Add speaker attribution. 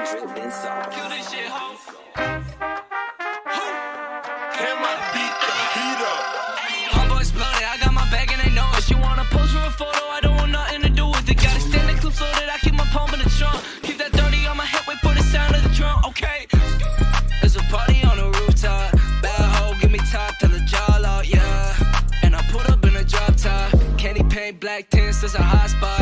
Speaker 1: dripping sauce.
Speaker 2: Kill this shit, ho.
Speaker 3: Can my beat the heat up?
Speaker 2: Homeboy exploded, I got my bag and they know it. She wanna pose for a photo, I don't want nothing to do with it. Gotta stand the clip so that I keep my palm in the trunk. Keep that 30 on my hip, wait for the sound of the drum, okay? There's a party on the rooftop. Bad hoe, give me top till the jaw out, yeah. And I put up in a drop top. Candy paint, black tints, there's a hot spot.